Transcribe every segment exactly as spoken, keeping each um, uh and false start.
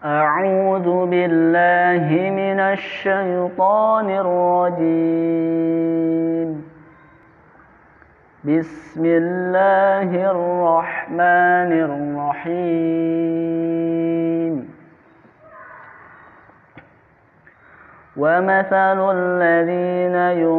أعوذ بالله من الشيطان الرجيم. بسم الله الرحمن الرحيم. ومثل الذين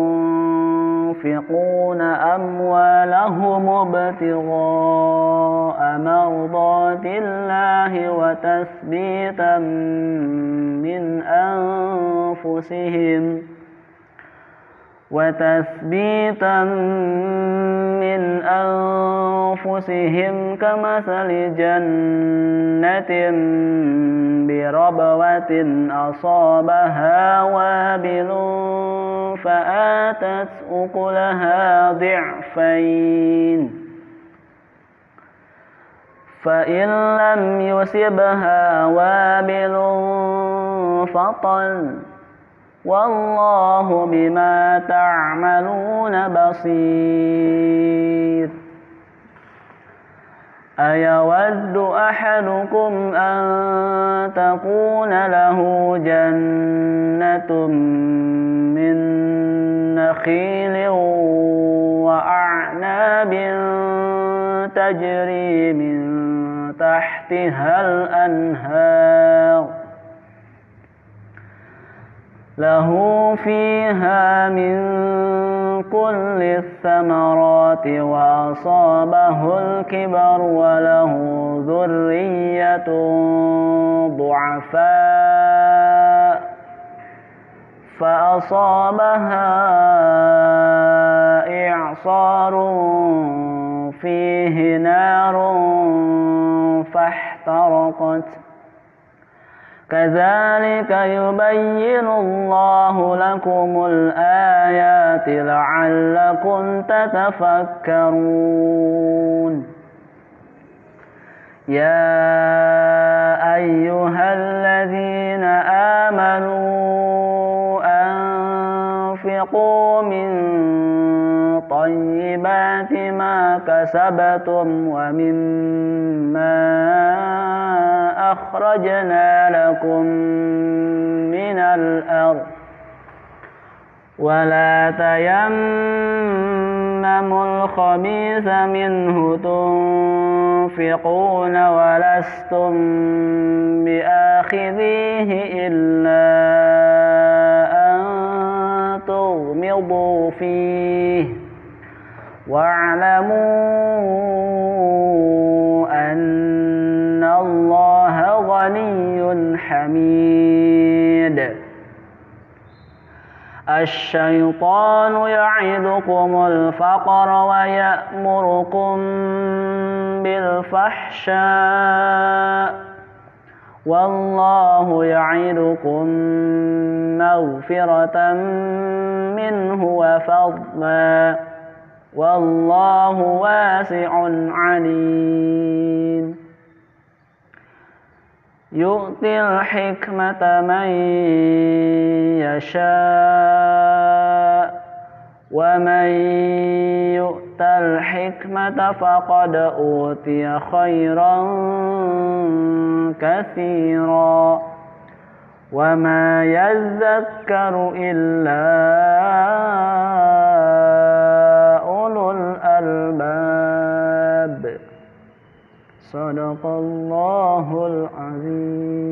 ينفقون أموالهم ابتغاء مرضات الله وتثبيتا من أنفسهم وتثبيتا من أنفسهم كمثل جنة بربوة أصابها وابل فآتت أكلها ضعفين فإن لم يصبها وابل فطل والله بما تعملون بصير. أيود أحدكم أن تكون له جنة من نخيل وأعناب تجري من تحتها الأنهار له فيها من كل الثمرات وأصابه الكبر وله ذرية ضعفاء فأصابها إعصار فيه نار فاحترقت كذلك يبين الله لكم الآيات لعلكم تتفكرون. يا أيها الذين آمنوا أنفقوا من طيبات ما كسبتم ومما أخرجنا لكم من الأرض ولا تيمموا الخبيث منه تنفقون ولستم بآخذيه إلا أن تغمضوا فيه واعلموا أن الله غني حميد. الشيطان يعدكم الفقر ويأمركم بالفحشاء والله يعدكم مغفرة منه وفضلا والله واسع عليم. يؤتي الحكمة من يشاء ومن يؤت الحكمة فقد أوتي خيرا كثيرا وما يذكر إلا أولو الألباب. صدق الله العظيم.